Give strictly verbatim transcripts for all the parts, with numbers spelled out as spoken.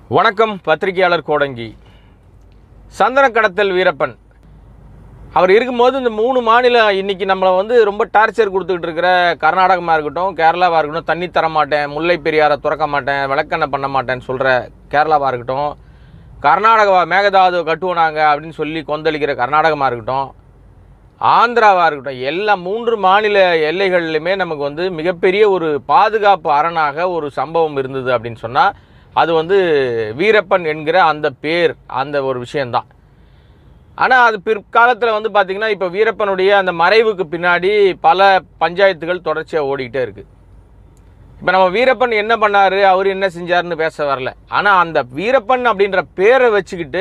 வணக்கம் பத்திரிகையாளர் கோடங்கி. சந்தன கடத்தல் வீரப்பன் அவர் இருக்கும்போது இந்த மூணு மாநிலம் இன்றைக்கி நம்மளை வந்து ரொம்ப டார்ச்சர் கொடுத்துக்கிட்டு இருக்கிற கர்நாடகமாக இருக்கட்டும், கேரளாவாக இருக்கட்டும், தண்ணி தர மாட்டேன், முல்லை பெரியாரை திறக்க மாட்டேன், விளக்கெண்ணெய் பண்ண மாட்டேன்னு சொல்கிற கேரளாவாக இருக்கட்டும், கர்நாடகா மேகதாது கட்டுவோனாங்க அப்படின்னு சொல்லி கொந்தளிக்கிற கர்நாடகமாக இருக்கட்டும், ஆந்திராவாக இருக்கட்டும், எல்லா மூன்று மாநில எல்லைகளிலுமே நமக்கு வந்து மிகப்பெரிய ஒரு பாதுகாப்பு அரணாக ஒரு சம்பவம் இருந்தது அப்படின்னு சொன்னால் அது வந்து வீரப்பன் என்கிற அந்த பேர், அந்த ஒரு விஷயந்தான். ஆனால் அது பிற்காலத்தில் வந்து பார்த்திங்கன்னா இப்போ வீரப்பனுடைய அந்த மறைவுக்கு பின்னாடி பல பஞ்சாயத்துகள் தொடர்ச்சியாக ஓடிக்கிட்டே இருக்குது. இப்போ நம்ம வீரப்பன் என்ன பண்ணார், அவர் என்ன செஞ்சார்னு பேச வரல. ஆனால் அந்த வீரப்பன் அப்படின்ற பேரை வச்சுக்கிட்டு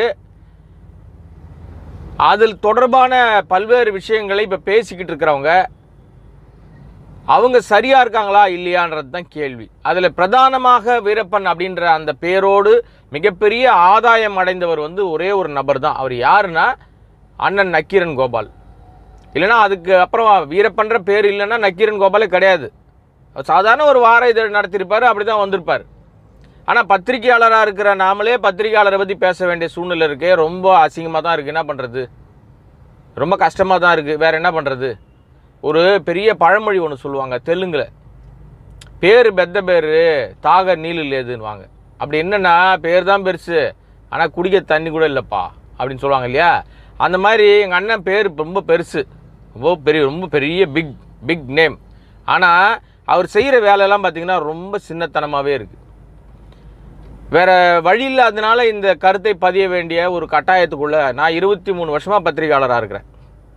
அதில் தொடர்பான பல்வேறு விஷயங்களை இப்போ பேசிக்கிட்டு இருக்கிறவங்க அவங்க சரியாக இருக்காங்களா இல்லையான்றது தான் கேள்வி. அதில் பிரதானமாக வீரப்பன் அப்படின்ற அந்த பேரோடு மிகப்பெரிய ஆதாயம் அடைந்தவர் வந்து ஒரே ஒரு நபர் தான். அவர் யாருன்னா அண்ணன் நக்கீரன் கோபால். இல்லைனா அதுக்கு அப்புறம் வீரப்பன்ற பேர் இல்லைன்னா நக்கீரன் கோபாலே கிடையாது. சாதாரண ஒரு வார இதழ் நடத்தியிருப்பார், அப்படி தான் வந்திருப்பார். ஆனால் பத்திரிகையாளராக இருக்கிற நாமளே பத்திரிகையாளரை பற்றி பேச வேண்டிய சூழ்நிலை இருக்கே, ரொம்ப அசிங்கமாக தான் இருக்குது. என்ன பண்ணுறது, ரொம்ப கஷ்டமாக தான் இருக்குது. வேறு என்ன பண்ணுறது? ஒரு பெரிய பழமொழி ஒன்று சொல்லுவாங்க தெலுங்கில், பேர் பெத்த பேர் தாக நீல் இல்லையதுன்னுவாங்க. அப்படி என்னென்னா பேர் தான் பெருசு, ஆனால் குடிக்க தண்ணி கூட இல்லைப்பா அப்படின்னு சொல்லுவாங்க இல்லையா. அந்த மாதிரி எங்கள் அண்ணன் பேர் ரொம்ப பெருசு, ரொம்ப பெரிய ரொம்ப பெரிய பிக் பிக் நேம். ஆனால் அவர் செய்கிற வேலையெல்லாம் பார்த்திங்கன்னா ரொம்ப சின்னத்தனமாகவே இருக்குது. வேறு வழி இல்லாததுனால இந்த கருத்தை பதிய வேண்டிய ஒரு கட்டாயத்துக்குள்ளே நான் இருபத்தி மூணு வருஷமாக பத்திரிகையாளராக இருக்கிறேன்.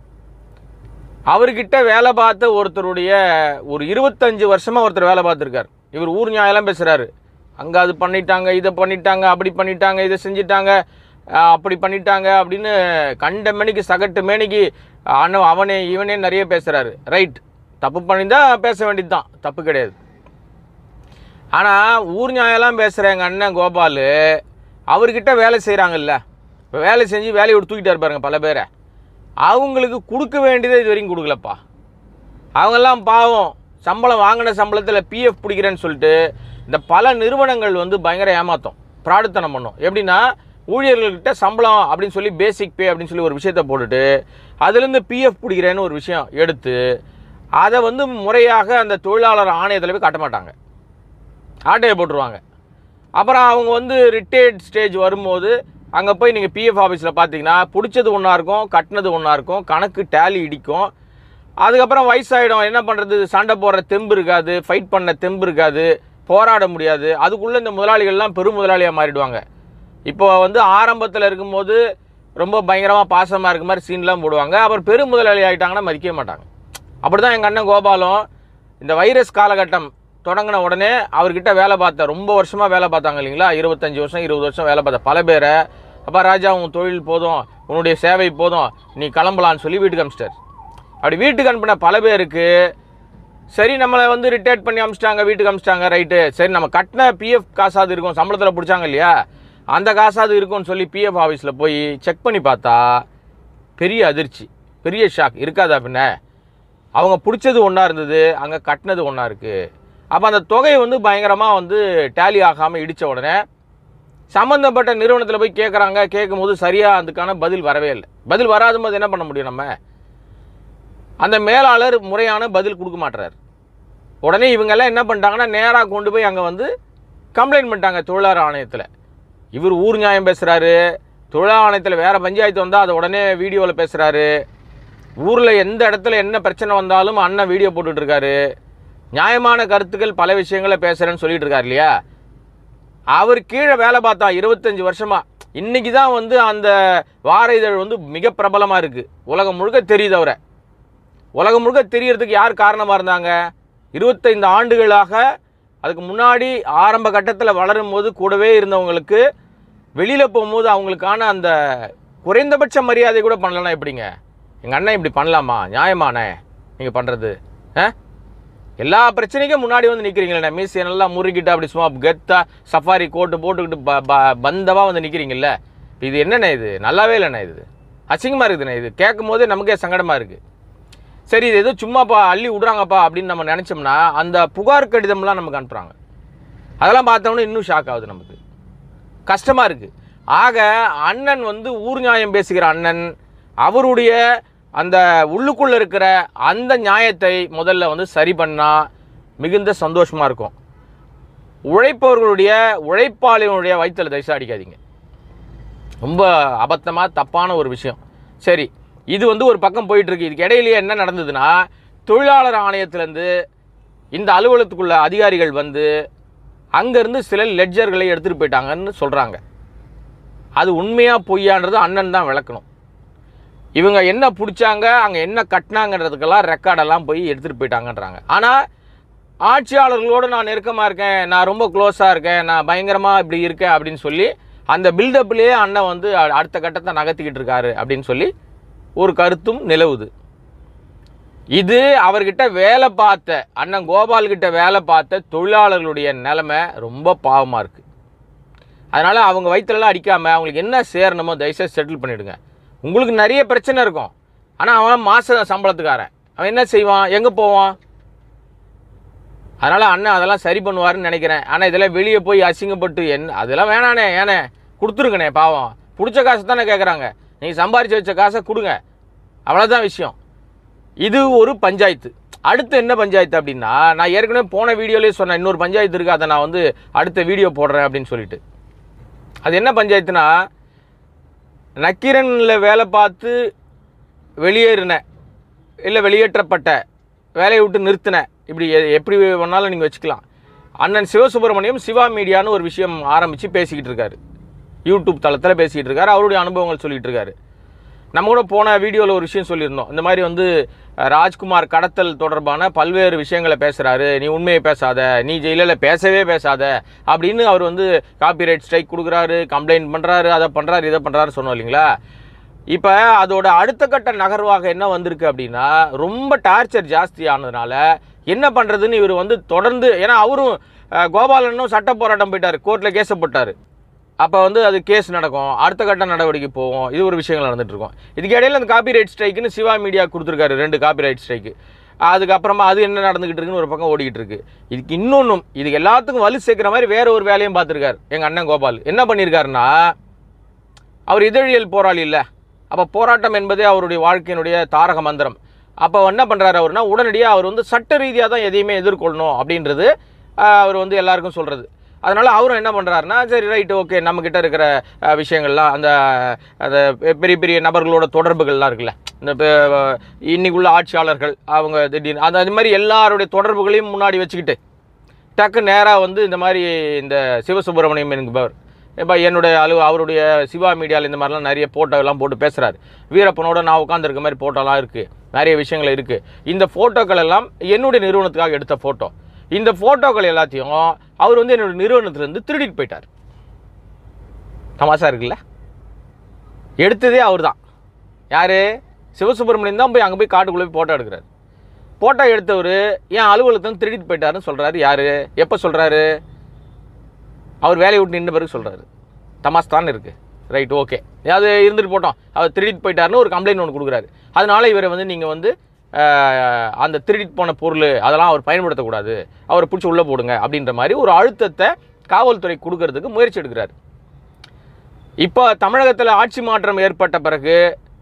அவர்கிட்ட வேலை பார்த்த ஒருத்தருடைய ஒரு இருபத்தஞ்சு வருஷமாக ஒருத்தர் வேலை பார்த்துருக்கார். இவர் ஊர் நியாயெல்லாம் பேசுகிறாரு. அங்கே அது பண்ணிட்டாங்க, இதை பண்ணிட்டாங்க, அப்படி பண்ணிட்டாங்க, இதை செஞ்சிட்டாங்க, அப்படி பண்ணிட்டாங்க அப்படின்னு கண்ட மேனிக்கு சகட்டு மேனிக்கு அண்ணன் அவனே இவனே நிறைய பேசுகிறாரு. ரைட், தப்பு பண்ணிதான் பேச வேண்டியது தான், தப்பு கிடையாது. ஆனால் ஊர் நியாயெல்லாம் பேசுகிற எங்கள் அண்ணன் கோபால் அவர்கிட்ட வேலை செய்கிறாங்கல்ல, இப்போ வேலை செஞ்சு வேலையை விட்டு தூக்கிட்டே இருப்பாருங்க பல பேரை. அவங்களுக்கு கொடுக்க வேண்டியதை இது வரைக்கும் கொடுக்கலப்பா. அவங்கெல்லாம் பாவம் சம்பளம் வாங்கின சம்பளத்தில் பிஎஃப் பிடிக்கிறேன்னு சொல்லிட்டு இந்த பல நிறுவனங்கள் வந்து பயங்கர ஏமாத்தம் பிராடுத்தனம் பண்ணும். எப்படின்னா ஊழியர்கள்கிட்ட சம்பளம் அப்படின்னு சொல்லி பேசிக் பே அப்படின்னு சொல்லி ஒரு விஷயத்தை போட்டுட்டு அதுலேருந்து பிஎஃப் பிடிக்கிறேன்னு ஒரு விஷயம் எடுத்து அதை வந்து முறையாக அந்த தொழிலாளர் ஆணையத்தில் போய் காட்ட மாட்டாங்க, ஆட்டையை போட்டுருவாங்க. அப்புறம் அவங்க வந்து ரிட்டையர்ட் ஸ்டேஜ் வரும்போது அங்கே போய் நீங்கள் பிஎஃப் ஆஃபீஸில் பார்த்தீங்கன்னா பிடிச்சது ஒன்றா இருக்கும், கட்டினது ஒன்றா இருக்கும், கணக்கு டேலி இடிக்கும். அதுக்கப்புறம் வயசாகிடும், என்ன பண்ணுறது, சண்டை போடுற தெம்பு இருக்காது, ஃபைட் பண்ண தெம்பு இருக்காது, போராட முடியாது. அதுக்குள்ளே இந்த முதலாளிகள்லாம் பெரும் முதலாளியாக மாறிடுவாங்க. இப்போ வந்து ஆரம்பத்தில் இருக்கும்போது ரொம்ப பயங்கரமாக பாசமாக இருக்க மாதிரி சீன்லாம் போடுவாங்க. அப்புறம் பெரும் முதலாளி ஆகிட்டாங்கன்னா மதிக்கவே மாட்டாங்க. அப்படி தான் எங்கள் அண்ணன் கோபாலும் இந்த வைரஸ் காலகட்டம் தொடங்கின உடனே அவர்கிட்ட வேலை பார்த்த ரொம்ப வருஷமாக வேலை பார்த்தாங்க இல்லைங்களா, இருபத்தஞ்சி வருஷம் இருபது வருஷம் வேலை பார்த்த பல பேரை, அப்போ ராஜா உன் தொழில் போதும், உன்னுடைய சேவை போதும், நீ கிளம்பலான்னு சொல்லி வீட்டுக்கு அனுப்பிச்சிட்டார். அப்படி வீட்டுக்கு அனுப்பின பல பேருக்கு சரி நம்மளை வந்து ரிட்டையர்ட் பண்ணி அனுப்பிச்சிட்டாங்க, வீட்டுக்கு அனுப்பிச்சிட்டாங்க, ரைட்டு, சரி நம்ம கட்டின பிஎஃப் காசாவது இருக்கும், சம்பளத்தில் பிடிச்சாங்க இல்லையா, அந்த காசாவது இருக்கும்னு சொல்லி பிஎஃப் ஆஃபீஸில் போய் செக் பண்ணி பார்த்தா பெரிய அதிர்ச்சி, பெரிய ஷாக். இருக்காதா பின்ன, அவங்க பிடிச்சது ஒன்றா இருந்தது, அங்கே கட்டினது ஒன்றா இருக்குது. அப்போ அந்த தொகை வந்து பயங்கரமாக வந்து டேலி ஆகாமல் இடித்த உடனே சம்மந்தப்பட்ட நிறுவனத்தில் போய் கேட்குறாங்க. கேட்கும்போது சரியாக அதுக்கான பதில் வரவே இல்லை. பதில் வராத போது என்ன பண்ண முடியும், நம்ம அந்த மேலாளர் முறையான பதில் கொடுக்க மாட்டுறாரு. உடனே இவங்கெல்லாம் என்ன பண்ணிட்டாங்கன்னா நேராக கொண்டு போய் அங்கே வந்து கம்ப்ளைண்ட் பண்ணிட்டாங்க தொழிலாளர் ஆணையத்தில். இவர் ஊர் நியாயம் பேசுகிறாரு, தொழிலாளர் ஆணையத்தில் வேறு பஞ்சாயத்து வந்தால் அதை உடனே வீடியோவில் பேசுகிறாரு. ஊரில் எந்த இடத்துல என்ன பிரச்சனை வந்தாலும் அண்ணன் வீடியோ போட்டுட்ருக்காரு. நியாயமான கருத்துக்கள் பல விஷயங்களை பேசுகிறேன்னு சொல்லிட்டு இருக்கார் இல்லையா. அவர் கீழே வேலை பார்த்தா இருபத்தஞ்சி வருஷமாக இன்றைக்கி தான் வந்து அந்த வார இதழ் வந்து மிக பிரபலமாக இருக்குது, உலகம் முழுக்க தெரியுது. அவரை உலகம் முழுக்க தெரியறதுக்கு யார் காரணமாக இருந்தாங்க, இருபத்தைந்து ஆண்டுகளாக அதுக்கு முன்னாடி ஆரம்ப கட்டத்தில் வளரும் போது கூடவே இருந்தவங்களுக்கு வெளியில் போகும்போது அவங்களுக்கான அந்த குறைந்தபட்ச மரியாதை கூட பண்ணலன்னா எப்படிங்க, எங்கள் அண்ணன் இப்படி பண்ணலாமா, நியாயமானே நீங்கள் பண்ணுறது? ஆ எல்லா பிரச்சனைக்கும் முன்னாடி வந்து நிற்கிறீங்களே, மீசியை நல்லா முறுக்கிட்டு அப்படி சும்மா கெத்தா சஃபாரி கோட்டு போட்டுக்கிட்டு ப ப பந்தவாக வந்து நிற்கிறீங்கல்ல, இது என்னண்ணே, இது நல்லாவே இல்லைண்ணே, இது அசிங்கமாக இருக்குதுண்ணே, இது கேட்கும் போதே நமக்கே சங்கடமாக இருக்குது. சரி இது ஏதோ சும்மாப்பா அள்ளி விட்றாங்கப்பா அப்படின்னு நம்ம நினச்சோம்னா அந்த புகார் கடிதம்லாம் நமக்கு அனுப்புகிறாங்க. அதெல்லாம் பார்த்தோம்னா இன்னும் ஷாக் ஆகுது நமக்கு. கஷ்டமாக இருக்குது. ஆக அண்ணன் வந்து ஊர் நியாயம் பேசுகிற அண்ணன் அவருடைய அந்த உள்ளுக்குள்ளே இருக்கிற அந்த நியாயத்தை முதல்ல வந்து சரி பண்ணால் மிகுந்த சந்தோஷமாக இருக்கும். உழைப்பவர்களுடைய உழைப்பாளிகளுடைய வயிற்றில் தயசா அடிக்காதீங்க. ரொம்ப அபத்தமாக தப்பான ஒரு விஷயம். சரி, இது வந்து ஒரு பக்கம் போயிட்டுருக்கு. இதுக்கு இடையிலேயே என்ன நடந்ததுன்னா, தொழிலாளர் ஆணையத்திலேருந்து இந்த அலுவலகத்துக்குள்ள அதிகாரிகள் வந்து அங்கேருந்து சில லெட்ஜர்களை எடுத்துகிட்டு போயிட்டாங்கன்னு சொல்கிறாங்க. அது உண்மையாக பொய்யான்றது அண்ணன் தான் விளக்கணும். இவங்க என்ன பிடிச்சாங்க, அங்கே என்ன கட்டினாங்கன்றதுக்கெல்லாம் ரெக்கார்டெல்லாம் போய் எடுத்துகிட்டு போயிட்டாங்கன்றாங்க. ஆனால் ஆட்சியாளர்களோடு நான் நெருக்கமாக இருக்கேன், நான் ரொம்ப க்ளோஸாக இருக்கேன், நான் பயங்கரமாக இப்படி இருக்கேன் அப்படின்னு சொல்லி அந்த பில்டப்லேயே அண்ணன் வந்து அடுத்த கட்டத்தை நகர்த்திக்கிட்டு இருக்காரு அப்படின்னு சொல்லி ஒரு கருத்தும் நிலவுது. இது அவர்கிட்ட வேலை பார்த்த அண்ணன் கோபால்கிட்ட வேலை பார்த்த தொழிலாளர்களுடைய நிலைமை ரொம்ப பாவமாக இருக்குது. அதனால் அவங்க வயிற்றுலலாம் அடிக்காமல் அவங்களுக்கு என்ன சேரணுமோ தயவுசெய்து செட்டில் பண்ணிவிடுங்க. உங்களுக்கு நிறைய பிரச்சனை இருக்கும். ஆனால் அவன் மாத சம்பளத்துக்காரன், அவன் என்ன செய்வான், எங்கே போவான்? அதனால் அண்ணன் அதெல்லாம் சரி பண்ணுவார்னு நினைக்கிறேன். ஆனால் இதெல்லாம் வெளியே போய் அசிங்கப்பட்டு என்ன அதெல்லாம் வேணானே, ஏனே கொடுத்துருங்கண்ணே, பாவம் பிடிச்ச காசு தானே கேட்குறாங்க, நீங்கள் சம்பாரித்து வச்ச காசை கொடுங்க, அவ்வளோதான் விஷயம். இது ஒரு பஞ்சாயத்து. அடுத்து என்ன பஞ்சாயத்து அப்படின்னா, நான் ஏற்கனவே போன வீடியோலேயே சொன்னேன், இன்னொரு பஞ்சாயத்து இருக்குது, அதை நான் வந்து அடுத்த வீடியோ போடுறேன் அப்படின்னு சொல்லிட்டு. அது என்ன பஞ்சாயத்துனா, நக்கீரனில் வேலை பார்த்து வெளியேறின இல்லை வெளியேற்றப்பட்ட வேலையை விட்டு நிறுத்தின, இப்படி எப்படி வேணாலும் நீங்கள் வச்சுக்கலாம். அண்ணன் சிவசுப்ரமணியம் சிவா மீடியான்னு ஒரு விஷயம் ஆரம்பித்து பேசிக்கிட்டு இருக்காரு, யூடியூப் தளத்தில் பேசிக்கிட்டு இருக்காரு, அவருடைய அனுபவங்கள் சொல்லிகிட்டு இருக்காரு. நம்ம கூட போன வீடியோவில் ஒரு விஷயம் சொல்லியிருந்தோம், இந்த மாதிரி வந்து ராஜ்குமார் கடத்தல் தொடர்பான பல்வேறு விஷயங்களை பேசுகிறாரு, நீ உண்மையை பேசாத, நீ ஜெயிலில் பேசவே பேசாத அப்படின்னு அவர் வந்து காப்பிரைட் ஸ்ட்ரைக் கொடுக்குறாரு, கம்ப்ளைண்ட் பண்ணுறாரு, அதை பண்ணுறாரு, இதை பண்ணுறாரு சொன்னோம் இல்லைங்களா. இப்போ அதோட அடுத்த கட்ட நகர்வாக என்ன வந்திருக்கு அப்படின்னா, ரொம்ப டார்ச்சர் ஜாஸ்தி ஆனதுனால என்ன பண்ணுறதுன்னு இவர் வந்து தொடர்ந்து, ஏன்னா அவரும் கோபாலனும் சட்ட போராட்டம் போயிட்டார், கோர்ட்டில் கேஸை போட்டார். அப்போ வந்து அது கேஸ் நடக்கும், அடுத்த கட்ட நடவடிக்கை போவோம், இது ஒரு விஷயங்கள் நடந்துகிட்ருக்கோம். இதுக்கு இடையில அந்த காப்பிரைட் ஸ்ட்ரைக்குன்னு சிவா மீடியா கொடுத்துருக்காரு, ரெண்டு காப்பிரைட் ஸ்ட்ரைக்கு. அதுக்கப்புறமா அது என்ன நடந்துக்கிட்டு இருக்குன்னு ஒரு பக்கம் ஓடிக்கிட்டு இருக்கு. இதுக்கு இன்னொன்றும், இதுக்கு எல்லாத்துக்கும் வலு சேர்க்குற மாதிரி வேற ஒரு வேலையும் பார்த்துருக்காரு எங்கள் அண்ணன் கோபால். என்ன பண்ணியிருக்காருன்னா, அவர் இதழியல் போராளி இல்லை, அப்போ போராட்டம் என்பதே அவருடைய வாழ்க்கையினுடைய தாரக மந்திரம். அப்போ என்ன பண்ணுறாரு அவர்னா, உடனடியாக அவர் வந்து சட்ட ரீதியாக தான் எதையுமே எதிர்கொள்ளணும் அப்படின்றது அவர் வந்து எல்லாருக்கும் சொல்கிறது. அதனால் அவரும் என்ன பண்ணுறாருனா, சரி ரைட்டு ஓகே, நம்மக்கிட்ட இருக்கிற விஷயங்கள்லாம் அந்த அந்த பெரிய பெரிய நபர்களோட தொடர்புகள்லாம் இருக்குல்ல, இந்த இன்னைக்குள்ள ஆட்சியாளர்கள் அவங்க திடீர்னு அந்த அது மாதிரி எல்லாருடைய தொடர்புகளையும் முன்னாடி வச்சுக்கிட்டு டக்கு நேராக வந்து இந்த மாதிரி இந்த சிவசுப்ரமணியம் என்பவர் இப்போ என்னுடைய அலு அவருடைய சிவா மீடியாவில் இந்த மாதிரிலாம் நிறைய ஃபோட்டோலாம் போட்டு பேசுகிறாரு. வீரப்பனோட நான் உட்காந்துருக்க மாதிரி ஃபோட்டோலாம் இருக்குது, நிறைய விஷயங்கள் இருக்குது. இந்த ஃபோட்டோக்கள் எல்லாம் என்னுடைய நிறுவனத்துக்காக எடுத்த ஃபோட்டோ. இந்த ஃபோட்டோக்கள் எல்லாத்தையும் அவர் வந்து என்னோடய நிறுவனத்துலேருந்து திருடிட்டு போயிட்டார். தமாசா இருக்குல்ல, எடுத்ததே அவர் தான். யார்? சிவசுப்ரமணியம் தான் போய் அங்கே போய் காட்டுக்குள்ளே போய் ஃபோட்டோ எடுக்கிறார். ஃபோட்டோ எடுத்தவர் ஏன் அலுவலகத்தை திருடிட்டு போயிட்டாருன்னு சொல்கிறாரு. யார்? எப்போ சொல்கிறாரு? அவர் வேலையை விட்டு நின்ற பிறகு சொல்கிறாரு. தமாஸ் தான் இருக்குது. ரைட் ஓகே, அது இருந்துட்டு போட்டோம், அவர் திருடிட்டு போயிட்டாருன்னு ஒரு கம்ப்ளைண்ட் ஒன்று கொடுக்குறாரு. அதனால இவரை வந்து நீங்கள் வந்து அந்த திருடிட்டு போன பொருள் அதெல்லாம் அவர் பயன்படுத்தக்கூடாது, அவரை பிடிச்சி உள்ளே போடுங்க அப்படின்ற மாதிரி ஒரு அழுத்தத்தை காவல்துறை கொடுக்கறதுக்கு முயற்சி எடுக்கிறார். இப்போ தமிழகத்தில் ஆட்சி மாற்றம் ஏற்பட்ட பிறகு,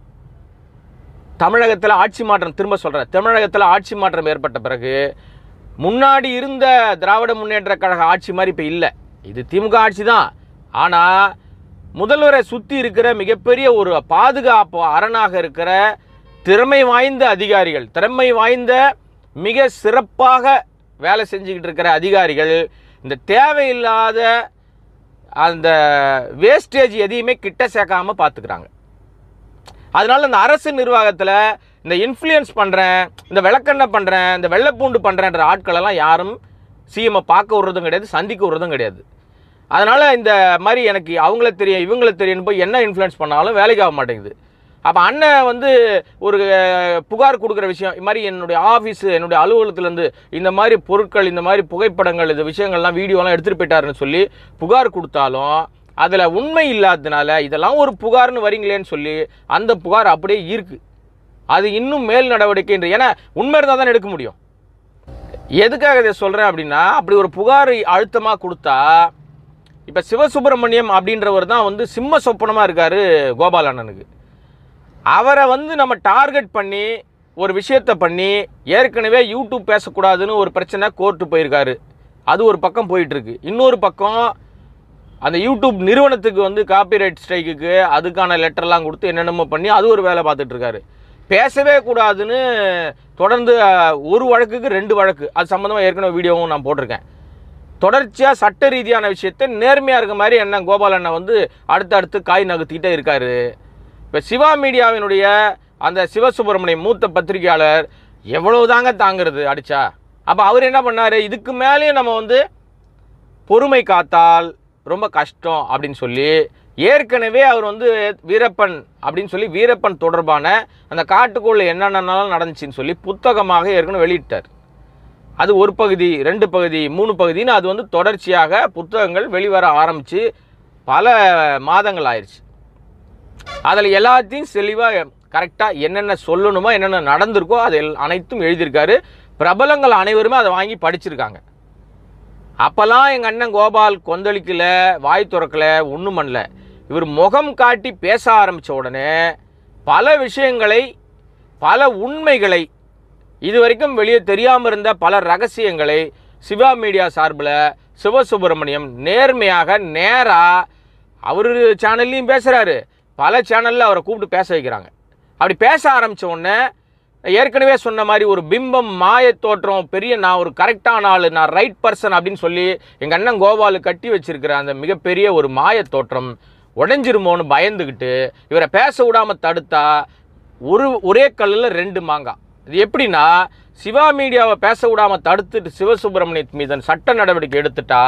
தமிழகத்தில் ஆட்சி மாற்றம் திரும்ப சொல்கிறேன் தமிழகத்தில் ஆட்சி மாற்றம் ஏற்பட்ட பிறகு முன்னாடி இருந்த திராவிட முன்னேற்ற கழக ஆட்சி மாதிரி இப்போ இல்லை, இது திமுக ஆட்சி தான். ஆனால் முதல்வரை சுற்றி இருக்கிற மிகப்பெரிய ஒரு பாதுகாப்பு அரணாக இருக்கிற திறமை வாய்ந்த அதிகாரிகள், திறமை வாய்ந்த மிக சிறப்பாக வேலை செஞ்சுக்கிட்டு இருக்கிற அதிகாரிகள் இந்த தேவையில்லாத அந்த வேஸ்டேஜ் எதையுமே கிட்ட சேர்க்காமல் பார்த்துக்கிறாங்க. அதனால இந்த அரசு நிர்வாகத்தில் இந்த இன்ஃப்ளூயன்ஸ் பண்ணுறேன், இந்த விளக்கெண்ணெய் பண்ணுறேன், இந்த வெள்ளைப்பூண்டு பண்ணுறேன்ற ஆட்களெல்லாம் யாரும் சிஎம்ஐ பார்க்க விடுறதும் கிடையாது, சந்திக்க விடுறதும் கிடையாது. அதனால் இந்த மாதிரி எனக்கு அவங்கள தெரியும் இவங்கள தெரியும் போய் என்ன இன்ஃப்ளூயன்ஸ் பண்ணாலும் வேலைக்கு ஆக மாட்டேங்குது. அப்போ அண்ணன் வந்து ஒரு புகார் கொடுக்குற விஷயம், இது மாதிரி என்னுடைய ஆஃபீஸு என்னுடைய அலுவலகத்துலேருந்து இந்த மாதிரி பொருட்கள், இந்த மாதிரி புகைப்படங்கள், இந்த விஷயங்கள்லாம் வீடியோலாம் எடுத்துகிட்டு போயிட்டாருன்னு சொல்லி புகார் கொடுத்தாலும் அதில் உண்மை இல்லாததுனால இதெல்லாம் ஒரு புகார்னு வரீங்களேன்னு சொல்லி அந்த புகார் அப்படியே இருக்குது. அது இன்னும் மேல் நடவடிக்கைன்ற, ஏன்னா உண்மை இருந்தால் தான் எடுக்க முடியும். எதுக்காக இதை சொல்கிறேன் அப்படின்னா, அப்படி ஒரு புகார் அழுத்தமாக கொடுத்தா இப்போ சிவசுப்ரமணியம் அப்படின்றவர் தான் வந்து சிம்ம சொப்பனமாக இருக்கார் கோபால் அண்ணனுக்கு. அவரை வந்து நம்ம டார்கெட் பண்ணி ஒரு விஷயத்தை பண்ணி ஏற்கனவே யூடியூப் பேசக்கூடாதுன்னு ஒரு பிரச்சனை கோர்ட்டு போயிருக்காரு. அது ஒரு பக்கம் போயிட்டுருக்கு. இன்னொரு பக்கம் அந்த யூடியூப் நிறுவனத்துக்கு வந்து காப்பிரைட் ஸ்ட்ரைக்குக்கு அதுக்கான லெட்டர்லாம் கொடுத்து என்னென்னமோ பண்ணி அது ஒரு வேலை பார்த்துட்ருக்காரு. பேசவே கூடாதுன்னு தொடர்ந்து ஒரு வழக்குக்கு ரெண்டு வழக்கு அது சம்மந்தமாக ஏற்கனவே வீடியோவும் நான் போட்டிருக்கேன். தொடர்ச்சியாக சட்ட ரீதியான விஷயத்தை நேர்மையாக இருக்க மாதிரி என்ன கோபால் அண்ணன் வந்து அடுத்தடுத்து காய் நகர்த்திக்கிட்டே இருக்கார். இப்போ சிவா மீடியாவினுடைய அந்த சிவசுப்ரமணியம் மூத்த பத்திரிகையாளர் எவ்வளவு தாங்க தாங்கிறது அடித்தா. அப்போ அவர் என்ன பண்ணார், இதுக்கு மேலேயும் நம்ம வந்து பொறுமை காத்தால் ரொம்ப கஷ்டம் அப்படின்னு சொல்லி ஏற்கனவே அவர் வந்து வீரப்பன் அப்படின்னு சொல்லி வீரப்பன் தொடர்பான அந்த காட்டுக்குள்ள என்னென்னலாம் நடந்துச்சின்னு சொல்லி புத்தகமாக ஏற்கனவே வெளியிட்டார். அது ஒரு பகுதி, ரெண்டு பகுதி, மூணு பகுதின்னு அது வந்து தொடர்ச்சியாக புத்தகங்கள் வெளிவர ஆரம்பித்து பல மாதங்கள் ஆயிடுச்சு. அதில் எல்லாத்தையும் தெளிவாக கரெக்டாக என்னென்ன சொல்லணுமோ என்னென்ன நடந்திருக்கோ அது அனைத்தும் எழுதியிருக்காரு. பிரபலங்கள் அனைவருமே அதை வாங்கி படிச்சிருக்காங்க. அப்போல்லாம் எங்கள் அண்ணன் கோபால் கொந்தளிக்கலை, வாய் துறக்கலை, ஒன்றும் பண்ணல. இவர் முகம் காட்டி பேச ஆரம்பித்த உடனே பல விஷயங்களை, பல உண்மைகளை, இது வரைக்கும் வெளியே தெரியாமல் இருந்த பல ரகசியங்களை சிவா மீடியா சார்பில் சிவசுப்ரமணியம் நேர்மையாக நேராக அவர் சேனல்லையும் பேசுகிறாரு, பல சேனலில் அவரை கூப்பிட்டு பேச வைக்கிறாங்க. அப்படி பேச ஆரம்பித்த உடனே ஏற்கனவே சொன்ன மாதிரி ஒரு பிம்பம், மாய தோற்றம், பெரிய நான் ஒரு கரெக்டான ஆள், நான் ரைட் பர்சன் அப்படின்னு சொல்லி எங்கள் அண்ணன் கோபால் கட்டி வச்சிருக்கிற அந்த மிகப்பெரிய ஒரு மாய தோற்றம் உடஞ்சிருமோன்னு பயந்துக்கிட்டு இவரை பேச விடாமல் தடுத்தா ஒரு ஒரே கல்லில் ரெண்டு மாங்காய். இது எப்படின்னா, சிவா மீடியாவை பேச விடாமல் தடுத்துட்டு சிவசுப்ரமணியத்து மீது சட்ட நடவடிக்கை எடுத்துட்டா,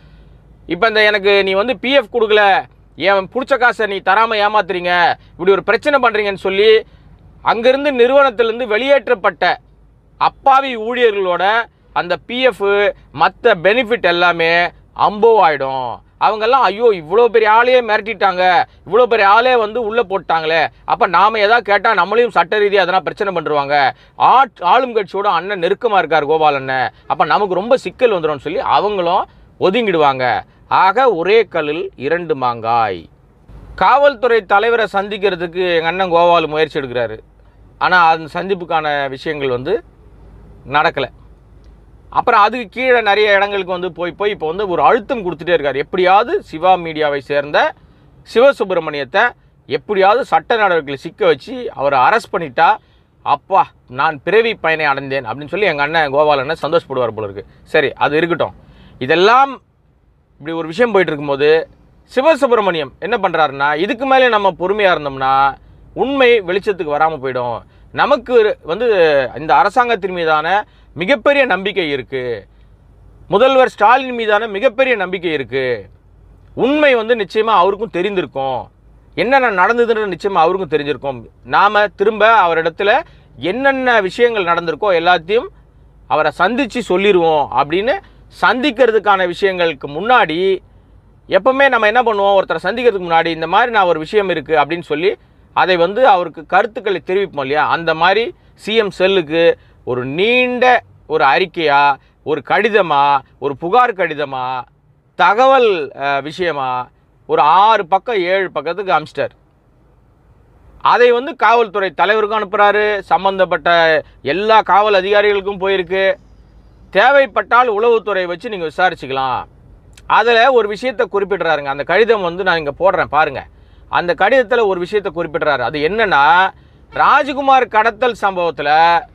இப்போ இந்த எனக்கு நீ வந்து பிஎஃப் கொடுக்கல, என் பிடிச்ச காசை நீ தராமல் ஏமாத்துறீங்க, இப்படி ஒரு பிரச்சனை பண்ணுறீங்கன்னு சொல்லி அங்கிருந்து நிறுவனத்திலிருந்து வெளியேற்றப்பட்ட அப்பாவி ஊழியர்களோட அந்த பிஎஃப் மற்ற பெனிஃபிட் எல்லாமே அம்போவ் ஆகிடும். அவங்கெல்லாம் ஐயோ இவ்வளோ பெரிய ஆளையே மிரட்டிட்டாங்க, இவ்வளோ பெரிய ஆளே வந்து உள்ளே போட்டாங்களே, அப்போ நாம் எதாவது கேட்டால் நம்மளையும் சட்ட ரீதியாக அதெல்லாம் பிரச்சனை பண்ணுருவாங்க, ஆட் ஆளும் கட்சியோட அண்ணன் நெருக்கமாக இருக்கார் கோபால் அண்ணன், அப்போ நமக்கு ரொம்ப சிக்கல் வந்துடும் சொல்லி அவங்களும் ஒதுங்கிடுவாங்க. ஆக ஒரே கல்லில் இரண்டு மாங்காய். காவல்துறை தலைவரை சந்திக்கிறதுக்கு எங்கள் அண்ணன் கோபால் முயற்சி எடுக்கிறாரு. ஆனால் அந்த சந்திப்புக்கான விஷயங்கள் வந்து நடக்கலை. அப்புறம் அதுக்கு கீழே நிறைய இடங்களுக்கு வந்து போய் போய் இப்போ வந்து ஒரு அழுத்தம் கொடுத்துட்டே இருக்கார். எப்படியாவது சிவா மீடியாவை சேர்ந்த சிவசுப்ரமணியத்தை எப்படியாவது சட்ட நடவடிக்கையில் சிக்க வச்சு அவரை அரெஸ்ட் பண்ணிட்டா அப்பா நான் பிறவி பயனை அடைந்தேன் அப்படின்னு சொல்லி எங்கள் அண்ணன் கோபால் அண்ணன் சந்தோஷப்படுவார் போல இருக்குது. சரி, அது இருக்கட்டும். இதெல்லாம் இப்படி ஒரு விஷயம் போயிட்டு இருக்கும்போது சிவசுப்ரமணியம் என்ன பண்ணுறாருன்னா, இதுக்கு மேலே நம்ம பொறுமையாக இருந்தோம்னா உண்மை வெளிச்சத்துக்கு வராமல் போயிடும். நமக்கு வந்து இந்த அரசாங்கத்தின் மீதான மிகப்பெரிய நம்பிக்கை இருக்குது, முதல்வர் ஸ்டாலின் மீதான மிகப்பெரிய நம்பிக்கை இருக்குது, உண்மை வந்து நிச்சயமாக அவருக்கும் தெரிந்திருக்கும், என்னென்ன நடந்ததுன்னு நிச்சயமாக அவருக்கும் தெரிஞ்சிருக்கும். நாம் திரும்ப அவரிடத்துல என்னென்ன விஷயங்கள் நடந்திருக்கோ எல்லாத்தையும் அவரை சந்தித்து சொல்லிடுவோம் அப்படின்னு சந்திக்கிறதுக்கான விஷயங்களுக்கு முன்னாடி எப்பவுமே நம்ம என்ன பண்ணுவோம், ஒருத்தரை சந்திக்கிறதுக்கு முன்னாடி இந்த மாதிரி நான் ஒரு விஷயம் இருக்குது அப்படின்னு சொல்லி அதை வந்து அவருக்கு கருத்துக்களை தெரிவிப்போம் இல்லையா. அந்த மாதிரி சிஎம் செல்லுக்கு ஒரு நீண்ட ஒரு அறிக்கையா, ஒரு கடிதமா, ஒரு புகார் கடிதமா, தகவல் விஷயமா ஒரு ஆறு பக்கம் ஏழு பக்கத்துக்கு அமிச்சிட்டார். அதை வந்து காவல்துறை தலைவருக்கும் அனுப்புகிறாரு, சம்பந்தப்பட்ட எல்லா காவல் அதிகாரிகளுக்கும் போயிருக்கு. தேவைப்பட்டால் உளவுத்துறை வச்சு நீங்கள் விசாரிச்சுக்கலாம். அதில் ஒரு விஷயத்தை குறிப்பிடுறாருங்க. அந்த கடிதம் வந்து நான் இங்கே போடுறேன் பாருங்கள். அந்த கடிதத்தில் ஒரு விஷயத்தை குறிப்பிடுறாரு. அது என்னன்னா, ராஜ்குமார் கடத்தல் சம்பவத்தில்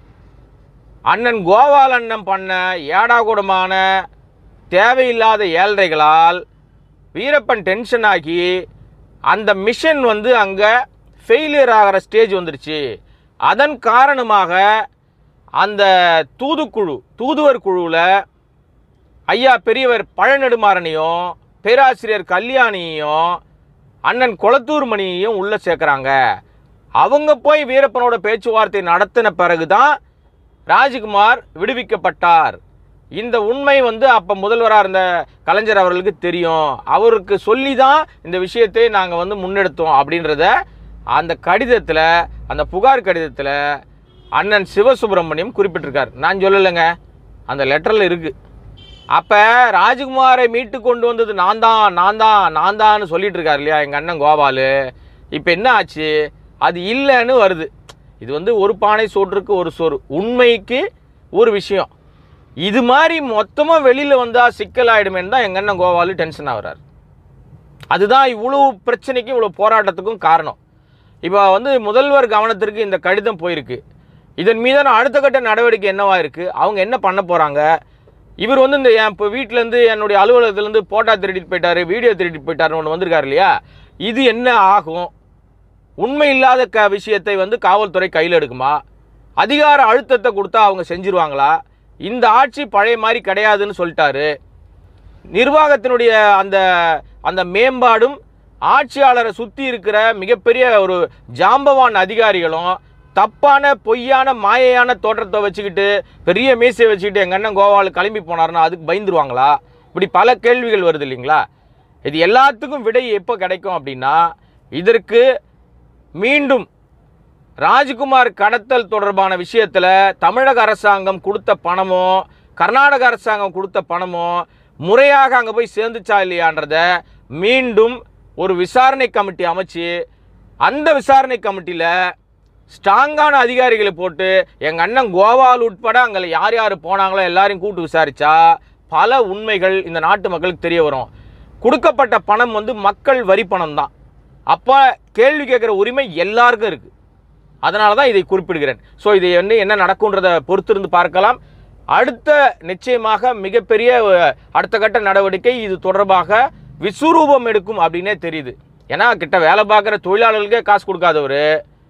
அண்ணன் கோபால் அண்ணன் பண்ண ஏடாகூடமான தேவையில்லாத ஏழ்றைகளால் வீரப்பன் டென்ஷன் ஆகி அந்த மிஷன் வந்து அங்கே ஃபெயிலியர் ஆகிற ஸ்டேஜ் வந்துருச்சு. அதன் காரணமாக அந்த தூதுக்குழு தூதுவர் குழுவில் ஐயா பெரியவர் பழநெடுமாறனையும் பேராசிரியர் கல்யாணியையும் அண்ணன் கொளத்தூர் மணியையும் உள்ளே சேர்க்குறாங்க. அவங்க போய் வீரப்பனோட பேச்சுவார்த்தை நடத்தின பிறகு தான் ராஜ்குமார் விடுவிக்கப்பட்டார். இந்த உண்மை வந்து அப்போ முதல்வராக இருந்த கலைஞர் அவர்களுக்கு தெரியும், அவருக்கு சொல்லி தான் இந்த விஷயத்தை நாங்கள் வந்து முன்னெடுத்தோம் அப்படின்றத அந்த கடிதத்தில், அந்த புகார் கடிதத்தில் அண்ணன் சிவசுப்ரமணியம் குறிப்பிட்டிருக்கார். நான் சொல்லலைங்க, அந்த லெட்டரில் இருக்குது. அப்போ ராஜ்குமாரை மீட்டு கொண்டு வந்தது நான் தான் நான் தான் நான் தான்னு சொல்லிட்டு இருக்காரு இல்லையா எங்கள் அண்ணன் கோபால். இப்போ என்ன ஆச்சு, அது இல்லைன்னு வருது. இது வந்து ஒரு பானை சோற்றுக்கு ஒரு சோறு, உண்மைக்கு ஒரு விஷயம். இது மாதிரி மொத்தமாக வெளியில் வந்தால் சிக்கலாயிடுமேன்னு தான் எங்கள் அண்ணன் கோபால் டென்ஷன் ஆகிறார். அதுதான் இவ்வளோ பிரச்சனைக்கும் இவ்வளோ போராட்டத்துக்கும் காரணம். இப்போ வந்து முதல்வர் கவனத்திற்கு இந்த கடிதம் போயிருக்கு. இதன் மீதான அடுத்த கட்ட நடவடிக்கை என்னவா இருக்குது, அவங்க என்ன பண்ண போகிறாங்க? இவர் வந்து இந்த என் இப்போ வீட்டிலேருந்து என்னுடைய அலுவலகத்துலேருந்து போட்டோ திருடிட்டு போயிட்டார், வீடியோ திருடிட்டு போயிட்டாருன்னு ஒன்று வந்திருக்காரு இல்லையா, இது என்ன ஆகும்? உண்மை இல்லாத க விஷயத்தை வந்து காவல்துறை கையில் எடுக்குமா? அதிகார அழுத்தத்தை கொடுத்தா அவங்க செஞ்சிருவாங்களா? இந்த ஆட்சி பழைய மாதிரி கிடையாதுன்னு சொல்லிட்டாரு. நிர்வாகத்தினுடைய அந்த அந்த மேம்பாடும் ஆட்சியாளரை சுற்றி இருக்கிற மிகப்பெரிய ஒரு ஜாம்பவான் அதிகாரிகளும் தப்பான பொய்யான மாயையான தோற்றத்தை வச்சுக்கிட்டு பெரிய மீசையை வச்சுக்கிட்டு எங்கள் அண்ணன் கோபால் கிளம்பி போனார்னா அதுக்கு பயந்துருவாங்களா? இப்படி பல கேள்விகள் வருது இல்லைங்களா? இது எல்லாத்துக்கும் விடை எப்போ கிடைக்கும் அப்படின்னா, இதற்கு மீண்டும் ராஜ்குமார் கடத்தல் தொடர்பான விஷயத்தில் தமிழக அரசாங்கம் கொடுத்த பணமோ கர்நாடக அரசாங்கம் கொடுத்த பணமோ முறையாக அங்கே போய் சேர்ந்துச்சா இல்லையான்றத மீண்டும் ஒரு விசாரணை கமிட்டி அமைச்சு அந்த விசாரணை கமிட்டியில் ஸ்ட்ராங்கான அதிகாரிகளை போட்டு எங்கள் அண்ணன் கோபால் உட்பட அங்கே யார் யார் போனாங்களோ எல்லாரையும் கூட்டு விசாரித்தா பல உண்மைகள் இந்த நாட்டு மக்களுக்கு தெரிய வரும். கொடுக்கப்பட்ட பணம் வந்து மக்கள் வரி பணம் தான். அப்போ கேள்வி கேட்குற உரிமை எல்லாருக்கும் இருக்குது. அதனால தான் இதை குறிப்பிடுகிறேன். ஸோ இது வந்து என்ன நடக்கும்ன்றதை பொறுத்திருந்து பார்க்கலாம். அடுத்த நிச்சயமாக மிகப்பெரிய அடுத்த கட்ட நடவடிக்கை இது தொடர்பாக விஸ்வரூபம் எடுக்கும் அப்படின்னே தெரியுது. ஏன்னா கிட்ட வேலை பார்க்குற தொழிலாளர்களுக்கே காசு கொடுக்காதவர்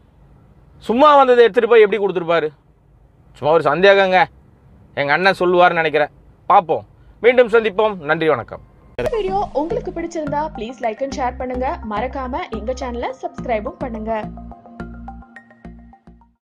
சும்மா வந்ததை எடுத்துகிட்டு போய் எப்படி கொடுத்துருப்பாரு? சும்மா ஒரு சந்தேகங்க. எங்கள் அண்ணன் சொல்லுவார்னு நினைக்கிறேன். பார்ப்போம். மீண்டும் சந்திப்போம். நன்றி, வணக்கம். இந்த வீடியோ உங்களுக்கு பிடிச்சிருந்தா ப்ளீஸ் லைக் அண்ட் ஷேர் பண்ணுங்க. மறக்காம எங்க சேனலை சப்ஸ்கிரைபும் பண்ணுங்க.